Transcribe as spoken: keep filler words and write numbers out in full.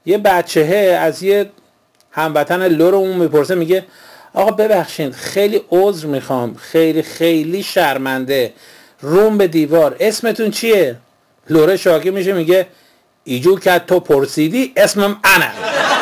یه بچهه از یه هموطن لورمون میپرسه، میگه آقا ببخشید خیلی عذر میخوام، خیلی خیلی شرمنده، روم به دیوار، اسمتون چیه؟ لوره شاکی میشه میگه ایجو که تو پرسیدی اسمم انه.